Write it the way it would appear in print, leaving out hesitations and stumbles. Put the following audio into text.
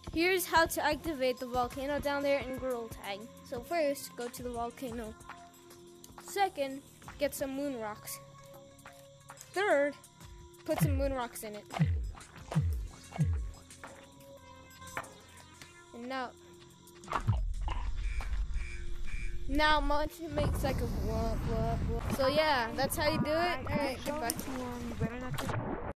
Here's how to activate the volcano down there in Gorilla Tag. So first, go to the volcano. Second, get some moon rocks. Third, put some moon rocks in it. And now much makes like a whoa. So yeah, that's how you do it. Alright, goodbye.